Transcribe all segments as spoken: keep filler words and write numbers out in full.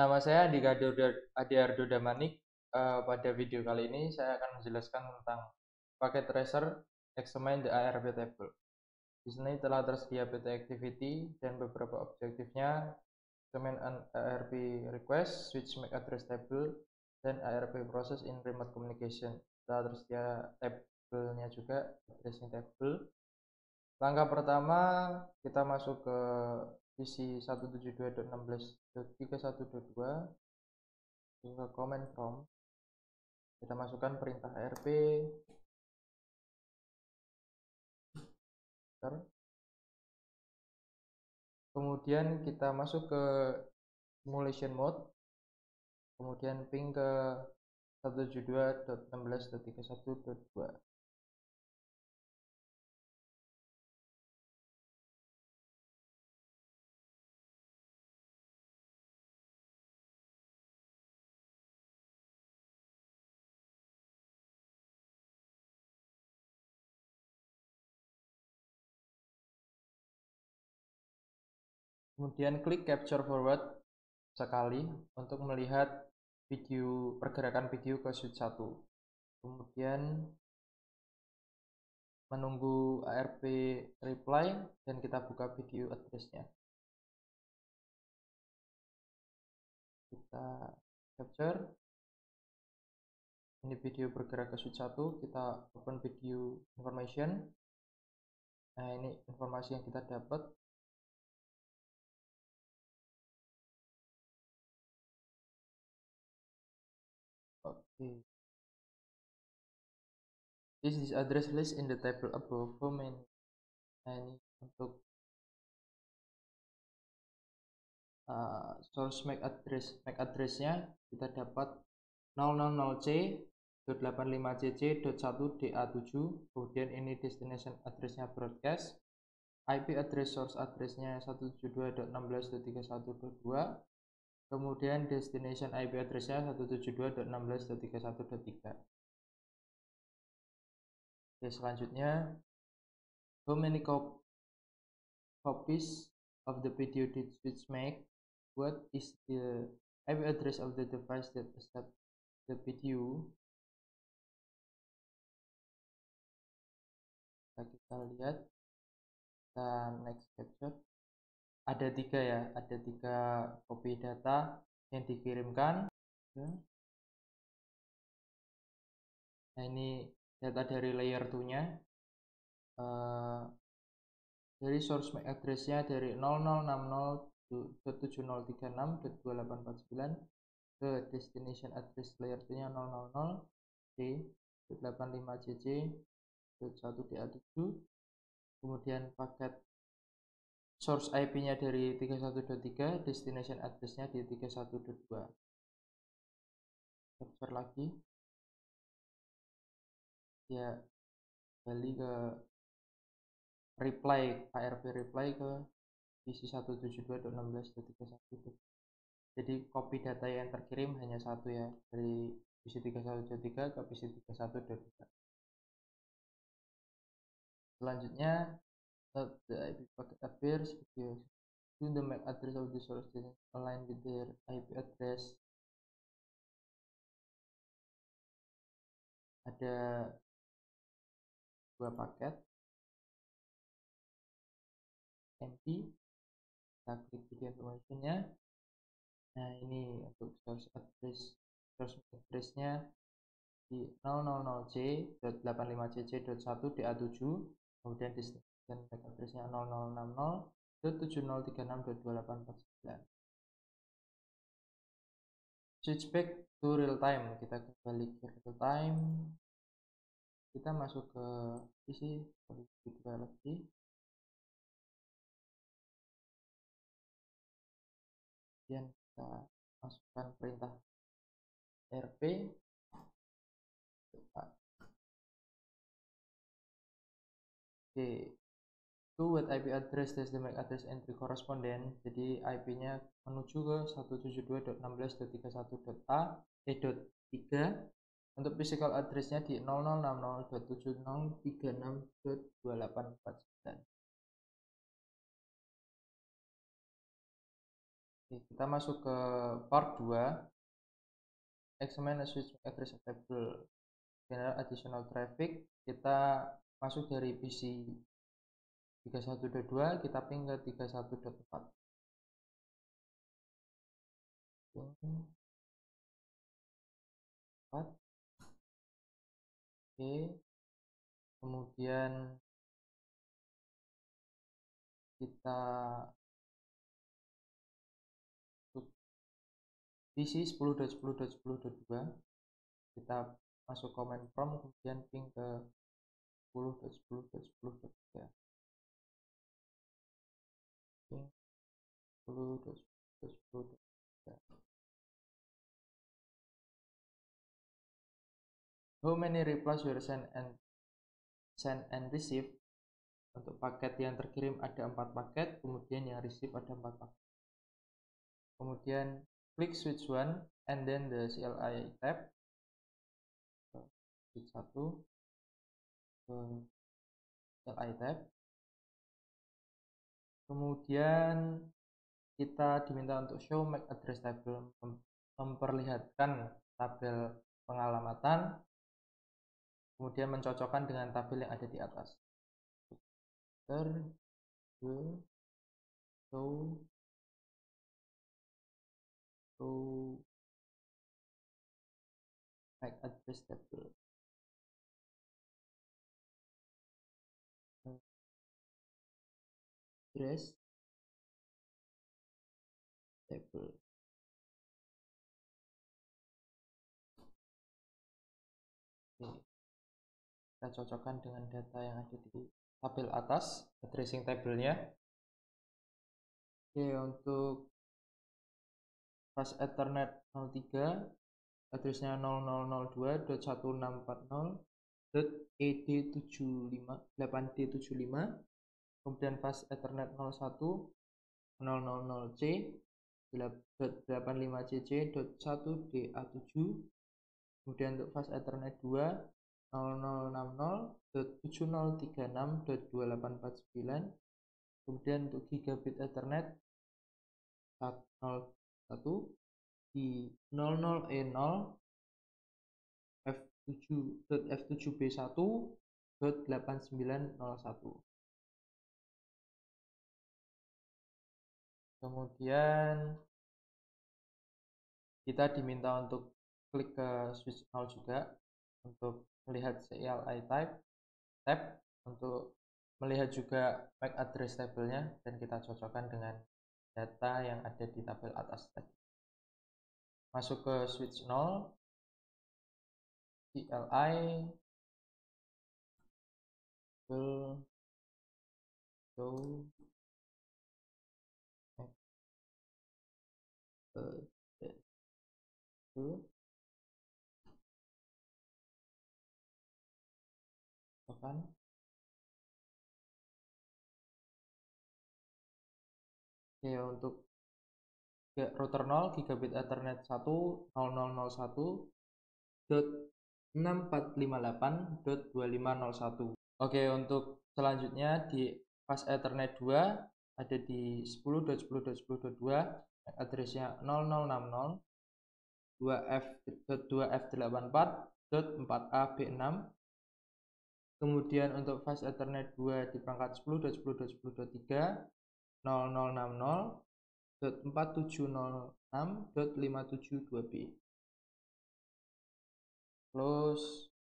Nama saya Andika Adiardo Damanik. Uh, pada video kali ini saya akan menjelaskan tentang paket tracer examine the A R P table. Di sini telah tersedia P T activity dan beberapa objektifnya, examine an A R P request, switch M A C address table, dan A R P process in remote communication. Telah tersedia tabelnya juga, addressing table. Langkah pertama, kita masuk ke visi seratus tujuh puluh dua titik enam belas titik tiga puluh satu titik dua, ke command prompt. Kita masukkan perintah A R P, kemudian kita masuk ke simulation mode, kemudian ping ke seratus tujuh puluh dua titik enam belas titik tiga puluh satu titik dua. Kemudian klik capture forward sekali untuk melihat video pergerakan video ke switch satu. Kemudian menunggu A R P reply dan kita buka video address-nya. Kita capture. Ini video bergerak ke switch satu, kita open video information. Nah, ini informasi yang kita dapat. Oke. Okay. This is address list in the table above. Nah, ini untuk uh, source M A C address. M A C address-nya kita dapat nol nol nol C delapan lima C C satu D A tujuh. Kemudian ini destination address-nya broadcast. I P address source address-nya seratus tujuh puluh dua titik enam belas titik tiga puluh satu titik dua. Kemudian destination I P address-nya seratus tujuh puluh dua titik enam belas titik tiga puluh satu titik tiga. Oke, selanjutnya, how many copies of the video did switch make? What is the I P address of the device that accepts the video? Nah, kita lihat, kita next capture. Ada tiga ya, ada tiga copy data yang dikirimkan. Nah, ini data dari layer dua nya. Uh, dari source M A C address-nya dari nol nol enam nol titik tujuh nol tiga enam titik dua delapan empat sembilan ke destination address layer dua nya nol nol nol C delapan lima C C satu D A tujuh. Kemudian paket source I P-nya dari tiga puluh satu titik tiga, destination address-nya di tiga puluh satu titik dua. Capture lagi. Ya, kembali ke reply, A R P reply ke visi seratus tujuh puluh dua titik enam belas titik tiga puluh satu. Jadi copy data yang terkirim hanya satu ya, dari visi tiga puluh satu titik tiga ke visi tiga puluh satu titik tiga. Selanjutnya, note the I P packet appears video to the M A C address of the source data align with their I P address. Ada dua paket M P. Kita klik video information-nya. Nah, ini untuk source address source address-nya di nol nol nol C delapan lima C C satu D A tujuh. Kemudian destination M A C address-nya nol nol enam nol tujuh nol tiga enam dua delapan empat sembilan. Switch back to real time. Kita kembali ke real time. Kita masuk ke visi kedua lagi. Kemudian kita masukkan perintah R P. Oke, to what I P address does the M A C address entry correspondent. Jadi I P-nya menuju ke seratus tujuh puluh dua titik enam belas titik tiga puluh satu titik A eh tiga. Untuk physical address-nya di nol nol enam nol titik tujuh nol tiga enam titik dua delapan empat sembilan. Oke, kita masuk ke part dua. Examine a switch address table general additional traffic. Kita masuk dari P C tiga puluh satu dot dua kita ping ke tiga puluh satu dot empat. empat. Oke. Kemudian kita P C sepuluh dot sepuluh dot sepuluh dot dua kita masuk command prompt kemudian ping ke sepuluh dot sepuluh dot sepuluh dot tiga. Ping sepuluh dot sepuluh dot sepuluh dot tiga. How many replies were sent and send and receive? Untuk paket yang terkirim ada empat paket, kemudian yang receive ada empat paket. Kemudian klik switch one and then the C L I tab. Switch satu ke C L I tab. Kemudian kita diminta untuk show M A C address table, memperlihatkan tabel pengalamatan, kemudian mencocokkan dengan tabel yang ada di atas. Ter ke show show M A C address table. Address table. Oke. Kita cocokkan dengan data yang ada di tabel atas, addressing tabelnya. Oke, untuk fast Ethernet nol tiga, addressnya nol nol nol dua dot satu enam empat nol dot e d tujuh lima delapan d tujuh lima. Kemudian fast Ethernet nol satu nol nol nol c delapan lima c c dot satu d a tujuh. Kemudian untuk fast Ethernet dua nol nol enam nol dot tujuh nol tiga enam dot dua delapan empat sembilan. Kemudian untuk gigabit Ethernet nol satu di nol nol e nol f tujuh dot f tujuh b satu dot delapan sembilan nol satu. Kemudian kita diminta untuk klik ke switch nol juga untuk melihat C L I type tab, untuk melihat juga M A C address tabelnya, dan kita cocokkan dengan data yang ada di tabel atas tadi. Masuk ke switch nol, C L I will show kan. Oke, untuk router nol gigabit Ethernet satu nol nol nol satu dot enam empat lima delapan dot dua lima nol satu. Oke, untuk selanjutnya di fast Ethernet dua ada di sepuluh dot sepuluh dot sepuluh dot dua, addressnya nol nol enam nol dua f dot dua f delapan empat dot empat a b enam. Kemudian untuk fast Ethernet dua di perangkat sepuluh dot sepuluh dot sepuluh dot tiga nol nol enam nol dot empat tujuh nol enam dot lima tujuh dua b. Close.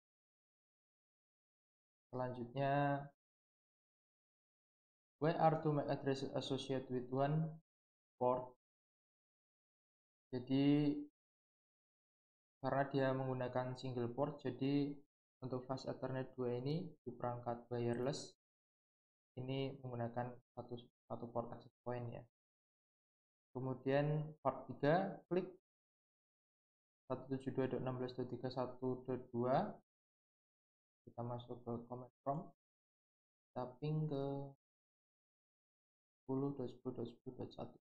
Selanjutnya where are two M A C addresses associated with one port. Jadi karena dia menggunakan single port, jadi untuk fast Ethernet dua ini di perangkat wireless ini menggunakan satu, satu port access point ya. Kemudian part tiga klik seratus tujuh puluh dua dot enam belas dot tiga puluh satu dot dua, kita masuk ke command prompt, kita ping ke sepuluh dot sepuluh dot sepuluh dot satu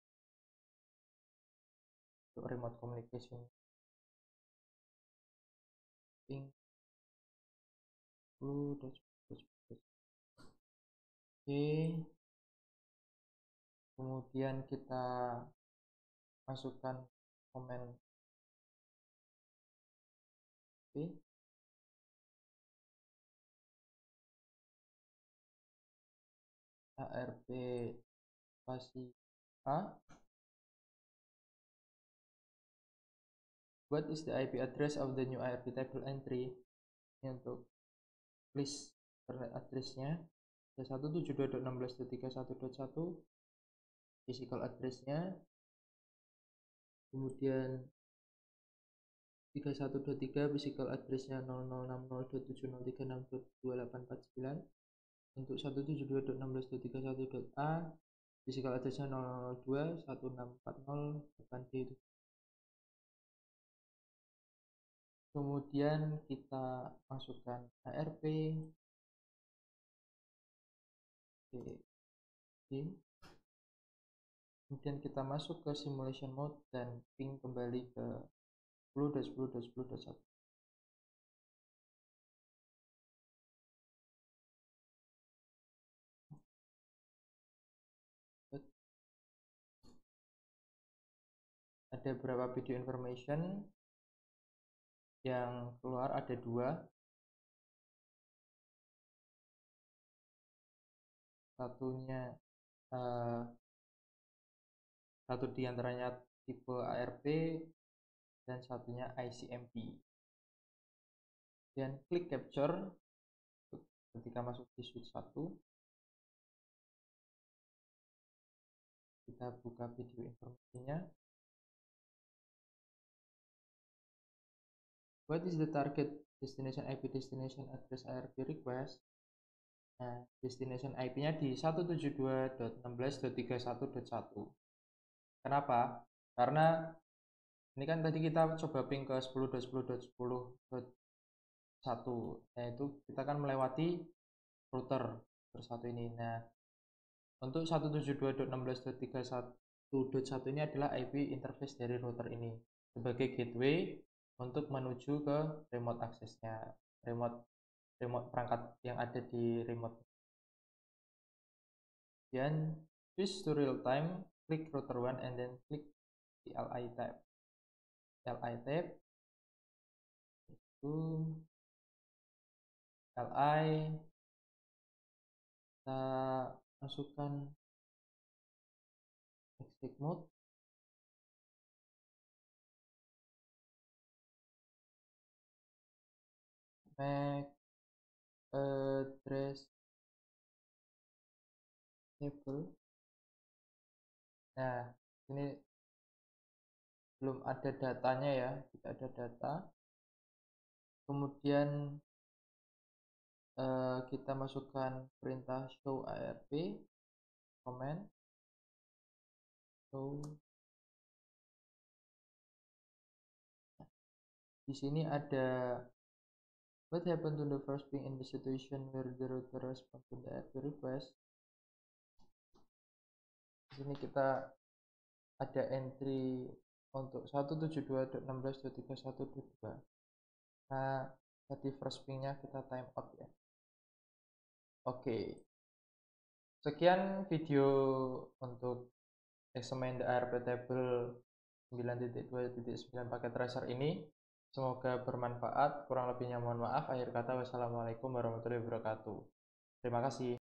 untuk remote communication. Ping sepuluh dot sepuluh dot sepuluh dot satu. Oke, kemudian kita masukkan komen P arp spasi A. What is the I P address of the new arp table entry? Ini untuk list internet address-nya satu tujuh dua dot enam belas dot tiga puluh satu dot satu, physical address-nya, kemudian tiga puluh satu dot tiga physical address-nya nol nol enam nol dot tujuh nol tiga enam dot dua delapan empat sembilan. Untuk satu tujuh dua dot enam belas dot tiga puluh satu dot a physical address-nya nol nol dua satu enam empat nol delapan D. Kemudian kita masukkan arp Oke. Kemudian kita masuk ke simulation mode dan ping kembali ke sepuluh dot sepuluh dot sepuluh dot satu. Ada beberapa video information yang keluar, ada dua. Satunya uh, satu diantaranya tipe arp dan satunya I C M P. Dan klik capture ketika masuk di switch satu. Kita buka video informasinya. What is the target destination I P destination address arp request? Nah, destination I P-nya di seratus tujuh puluh dua dot enam belas dot tiga puluh satu dot satu. Kenapa? Karena ini kan tadi kita coba ping ke sepuluh dot sepuluh dot sepuluh dot satu. Nah, itu kita kan melewati router bersatu ini. Nah, untuk seratus tujuh puluh dua dot enam belas dot tiga puluh satu dot satu ini adalah I P interface dari router ini sebagai gateway untuk menuju ke remote access-nya, remote remote perangkat yang ada di remote. Dan switch to real time, klik router one and then klik di Li tab. Li tab itu Li kita masukkan exit mode. Make address table. Nah, ini belum ada datanya ya, tidak ada data. Kemudian eh, kita masukkan perintah show arp command show. Di sini ada what happened to the first ping in the situation where the router respond to the arp request. Di sini kita ada entry untuk seratus tujuh puluh dua dot enam belas dot tiga puluh satu dot dua. Nah, tadi first pingnya kita time out ya. Oke, sekian video untuk examine the arp table sembilan titik dua titik sembilan paket tracer ini. Semoga bermanfaat, kurang lebihnya mohon maaf. Akhir kata, wassalamualaikum warahmatullahi wabarakatuh. Terima kasih.